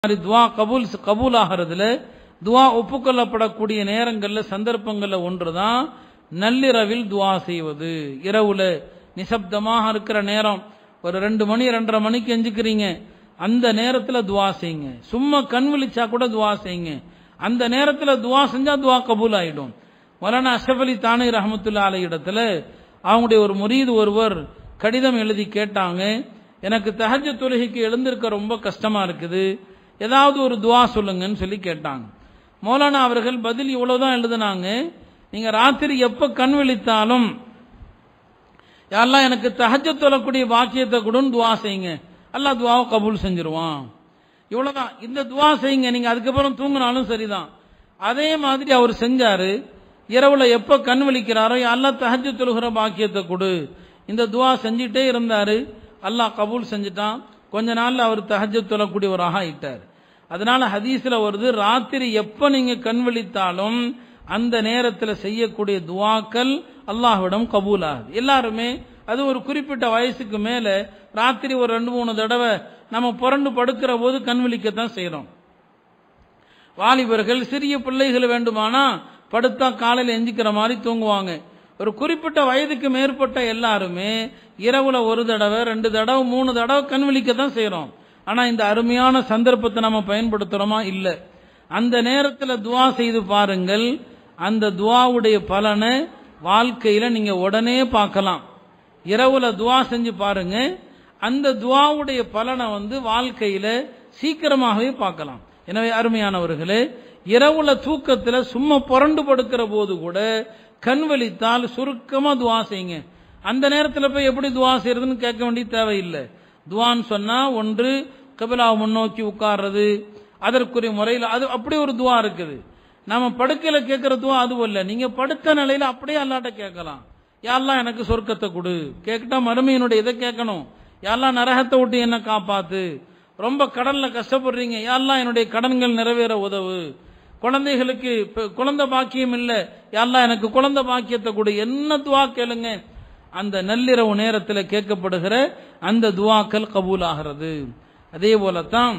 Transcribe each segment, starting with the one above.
துவா கபூல் ஆகிறதுல துவா ஒப்புக்கொள்ளப்படக்கூடிய நேரங்கள்ல சந்தர்ப்பங்கள்ல ஒன்றுதான் நள்ளிரவில் துவா செய்வது. இரவுல நிசப்தமாக இருக்கிற நேரம், ஒரு 2 மணி 2:30 மணிக்கு எஞ்சிக்கிறீங்க, அந்த நேரத்துல துவா செய்யுங்க. சும்மா கண் விழிச்சா கூட துவா செய்யுங்க. அந்த நேரத்துல துவா செஞ்சா துவா கபூல் ஆயிடும். மௌலானா அஷ்ரஃப் அலி தானி ரஹ்மத்துல்லாஹி அலைஹி இடத்துல அவங்களுடைய ஒரு முரீது ஒருவர் கடிதம் எழுதி கேட்டாங்க, எனக்கு தஹஜ்ஜுத் தொழுகைக்கு எழுந்திருக்க ரொம்ப கஷ்டமா இருக்குது, ஏதாவது ஒரு துவா சொல்லுங்கன்னு சொல்லி கேட்டாங்க. மௌலானா அவர்கள் பதில் இவ்வளவுதான் எழுதினாங்க, நீங்க ராத்திரி எப்ப கண் விழித்தாலும் யா அல்லாஹ் எனக்கு தஹஜ்ஜுத் தொழக்கூடிய பாக்கியத்தை கொடுன்னு துவா செய்யுங்க, அல்லாஹ் துவாவை கபூல் செஞ்சிருவான். இவ்வளவுதான். இந்த துவா செய்யுங்க, நீங்க அதுக்கப்புறம் தூங்கினாலும் சரிதான். அதே மாதிரி அவர் செஞ்சாரு. இரவுல எப்ப கண் விழிக்கிறாரோ யா அல்லாஹ் தஹஜ்ஜுத் தொழுகிற பாக்கியத்தை கொடு, இந்த துவா செஞ்சிட்டே இருந்தாரு. அல்லாஹ் கபூல் செஞ்சிட்டான். கொஞ்ச நாள்ல அவர் தஹஜ்ஜுத் தொழக்கூடியவராக ஆயிட்டார். அதனால ஹதீஸ்ல வருது, ராத்திரி எப்ப நீங்க கண் விழித்தாலும் அந்த நேரத்தில் செய்யக்கூடிய துவாக்கள் அல்லாஹ்விடம் கபூல் ஆகுது. எல்லாருமே அது ஒரு குறிப்பிட்ட வயசுக்கு மேல ராத்திரி ஒரு 2-3 தடவை நம்ம புரண்டு படுக்கிற போது கண் விழிக்கத்தான் செய்யறோம். வாலிபர்கள் சிறிய பிள்ளைகள் வேண்டுமானா படுத்தா காலையில் எஞ்சிக்கிற மாதிரி தூங்குவாங்க. ஒரு குறிப்பிட்ட வயதுக்கு மேற்பட்ட எல்லாருமே இரவுல 1 தடவை 2 தடவை 3 தடவை கண் விழிக்கத்தான் செய்யறோம். ஆனா இந்த அருமையான சந்தர்ப்பத்தை நம்ம பயன்படுத்துறோமா? இல்ல. அந்த நேரத்தில் துவா செய்து பாருங்கள், அந்த துவாவுடைய பலனை வாழ்க்கையில நீங்க உடனே பார்க்கலாம். இரவுல துவா செஞ்சு பாருங்க, அந்த துவாவுடைய பலனை வாழ்க்கையில சீக்கிரமாகவே பார்க்கலாம். எனவே அருமையானவர்களே, இரவுல தூக்கத்துல சும்மா புரண்டு படுக்கிற போது கூட கண் விழித்தால் சுருக்கமா துவா செய்யுங்க. அந்த நேரத்தில் போய் எப்படி துவா செய்யறதுன்னு கேட்க வேண்டிய தேவையில்லை. துவான்னு சொன்னா ஒன்று கிபிலாவை முன்னோக்கி உட்கார்றது, அதற்குரிய முறையில் அது அப்படி ஒரு துவா இருக்குது. நாம படுக்கையில கேட்கிற துவா அதுவும் இல்லை. நீங்க படுத்த நிலையில அப்படியே அல்லாட்ட கேட்கலாம். யா அல்லாஹ் எனக்கு சொர்க்கத்தை கொடு, கேட்டா மறுமையினுடைய இதை கேட்கணும். யா அல்லாஹ் நரகத்தை விட்டு என்ன காப்பாத்து, ரொம்ப கடல்ல கஷ்டப்படுறீங்க, யா அல்லாஹ் என்னுடைய கடன்கள் நிறைவேற உதவு, குழந்தைகளுக்கு குழந்தை பாக்கியம் இல்லை, யா அல்லாஹ் எனக்கு குழந்தை பாக்கியத்தை கொடு, என்ன துவா கேளுங்க. அந்த நள்ளிரவு நேரத்தில் கேட்கப்படுகிற அந்த துவாக்கள் கபூல் ஆகிறது. அதே போலத்தான்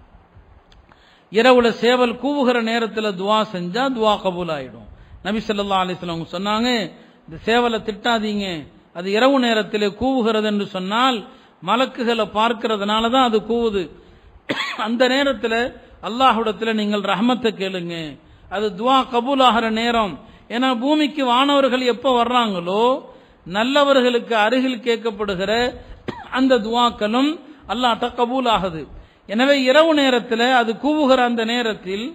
இரவுல சேவல் கூவுகிற நேரத்தில் துவா செஞ்சா துவா கபூல் ஆயிடும். நபி ஸல்லல்லாஹு அலைஹி வஸல்லம் சொன்னாங்க, இந்த சேவலை திட்டாதீங்க, அது இரவு நேரத்தில் கூவுகிறது என்று சொன்னால் மலக்குகளை பார்க்கிறதுனால தான் அது கூவுது. அந்த நேரத்தில் அல்லாஹ்விடத்தில் நீங்கள் ரஹ்மத்தை கேளுங்க, அது துவா கபூல் ஆகிற நேரம். ஏன்னா பூமிக்கு வானவர்கள் எப்ப வர்றாங்களோ நல்லவர்களுக்கு அருகில் கேட்கப்படுகிற அந்த துவாக்களும் அல்லாஹ்ட்ட கபூல் ஆகுது. எனவே இரவு நேரத்தில் அது கூவுகிற அந்த நேரத்தில்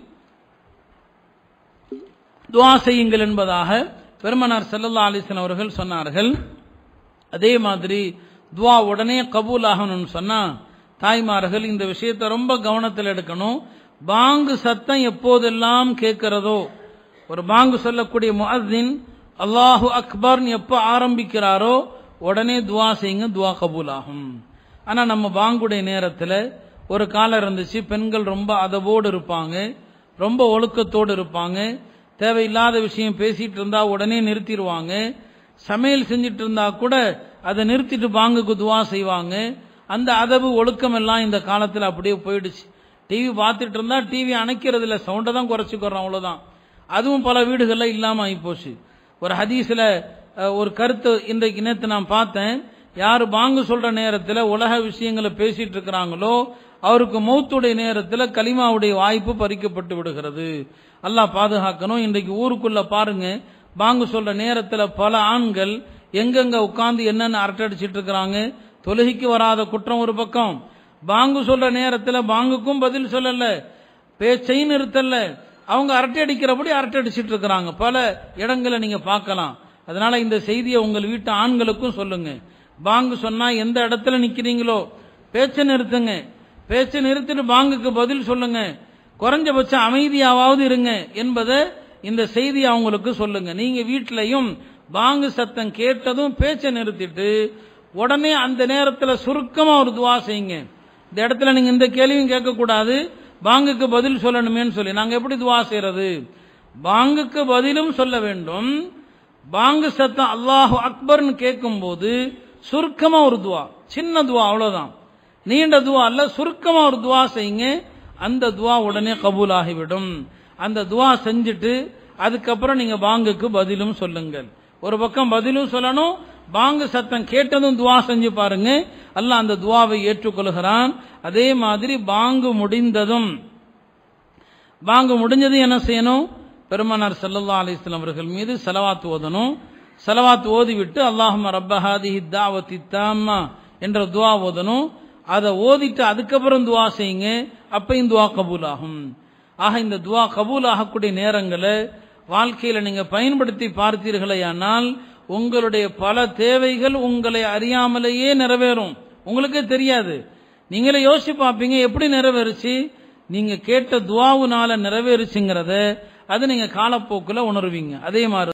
துவா செய்யுங்கள் என்பதாக பெருமானார் ஸல்லல்லாஹு அலைஹி வஸல்லம் அவர்கள் சொன்னார்கள். அதே மாதிரி துவா உடனே கபூல் ஆகணும்னு சொன்னா தாய்மார்கள் இந்த விஷயத்தை ரொம்ப கவனத்தில் எடுக்கணும். பாங்கு சத்தம் எப்போதெல்லாம் கேட்கிறதோ, ஒரு பாங்கு சொல்லக்கூடிய முஅஸ்ஸின் அல்லாஹு அக்பர் எப்ப ஆரம்பிக்கிறாரோ உடனே துவா செய்யுங்க, துவா கபூல் ஆகும். ஆனா நம்ம பாங்குடைய நேரத்தில் ஒரு காலம் இருந்துச்சு, பெண்கள் ரொம்ப அதவோடு இருப்பாங்க, ரொம்ப ஒழுக்கத்தோடு இருப்பாங்க, தேவையில்லாத விஷயம் பேசிட்டு இருந்தா உடனே நிறுத்திடுவாங்க, சமையல் செஞ்சிட்டு இருந்தா கூட அதை நிறுத்திட்டு பாங்குக்கு துவா செய்வாங்க. அந்த அதவு ஒழுக்கம் எல்லாம் இந்த காலத்தில் அப்படியே போயிடுச்சு. டிவி பார்த்துட்டு இருந்தா டிவி அணைக்கிறது இல்லை, சவுண்டை தான் குறைச்சிக்கிறோம், அவ்வளவுதான். அதுவும் பல வீடுகளில் இல்லாம ஆகிப்போச்சு. ஒரு ஹதீஸ்ல ஒரு கருத்து இன்றைக்கு நேற்று நான் பார்த்தேன், யாரு பாங்கு சொல்ற நேரத்தில் உலக விஷயங்களை பேசிட்டு இருக்கிறாங்களோ அவருக்கு மௌத்துடைய நேரத்தில் கலிமாவுடைய வாய்ப்பு பறிக்கப்பட்டு விடுகிறது. அல்லாஹ் பாதுகாக்கணும். இன்றைக்கு ஊருக்குள்ள பாருங்க, பாங்கு சொல்ற நேரத்தில் பல ஆண்கள் எங்கெங்க உட்கார்ந்து என்னென்ன அரட்டை அடிச்சிட்டு இருக்கிறாங்க. தொழுகைக்கு வராத குற்றம் ஒரு பக்கம், பாங்கு சொல்ற நேரத்தில் பாங்குக்கும் பதில் சொல்லல, பேச்சை நிறுத்தல, அவங்க அரட்டை அடிக்கிறபடி அரட்டை அடிச்சிட்டு இருக்கிறாங்க. பல இடங்களை நீங்க பார்க்கலாம். அதனால இந்த செய்தியை உங்கள் வீட்டு ஆண்களுக்கும் சொல்லுங்க. பாங்கு சொன்னா எந்த இடத்துல நிக்கிறீங்களோ பேச்சை நிறுத்துங்க, பேச்சை நிறுத்திட்டு பாங்குக்கு பதில் சொல்லுங்க, குறைஞ்சபட்சம் அமைதியாவது இருங்க என்பதை இந்த செய்தி அவங்களுக்கு சொல்லுங்க. நீங்க வீட்டிலையும் பாங்கு சத்தம் கேட்டதும் பேச்சை நிறுத்திட்டு உடனே அந்த நேரத்தில் சுருக்கமா ஒரு துவா செய்யுங்க. இந்த இடத்துல நீங்க இந்த கேள்வியும் கேட்கக்கூடாது, பாங்குக்கு பதில் சொல்லணுமேன்னு சொல்லி நாங்க எப்படி துவா செய்யறது? பாங்குக்கு பதிலும் சொல்ல வேண்டும். பாங்கு சத்தம் அல்லாஹு அக்பர்னு கேட்கும் போது சுருக்கமா ஒரு துவா, சின்ன துவா, அவ்வளவுதான், நீண்ட துவா அல்ல, சுருக்கமா ஒரு துவா செய்யுங்க. அந்த துவா உடனே கபூல் ஆகிவிடும். அந்த துவா செஞ்சுட்டு அதுக்கப்புறம் நீங்க பாங்குக்கு பதிலும் சொல்லுங்கள். ஒரு பக்கம் பதிலும் சொல்லணும், பாங்கு சத்தம் கேட்டதும் துவா செஞ்சு பாருங்க, அல்லாஹ் அந்த துவாவை ஏற்றுக்கொள்கிறான். அதே மாதிரி பாங்கு முடிஞ்சது என்ன செய்யணும்? பெருமானார் ஸல்லல்லாஹு அலைஹி வஸல்லம் அவர்கள் மீது ஸலவாத் ஓதணும். ஸலவாத் ஓதிவிட்டு அல்லாஹும்ம ரப்ப ஹாதிஹி தாவத்தி தாம்மா என்ற துவா ஓதணும். அதை ஓதிட்டு அதுக்கப்புறம் துவா செய்யுங்க, அப்பையும் துவா கபூல் ஆகும். ஆக இந்த துவா கபூல் ஆகக்கூடிய நேரங்களை வாழ்க்கையில நீங்க பயன்படுத்தி பார்த்தீர்களேயானால் உங்களுடைய பல தேவைகள் உங்களை அறியாமலேயே நிறைவேறும். உங்களுக்கே தெரியாது, நீங்களே யோசிச்சு பார்ப்பீங்க எப்படி நிறைவேறுச்சு. நீங்க கேட்ட துவாவுனால நிறைவேறுச்சுங்கிறத அது நீங்க காலப்போக்கில் உணர்வீங்க. அதே மாதிரி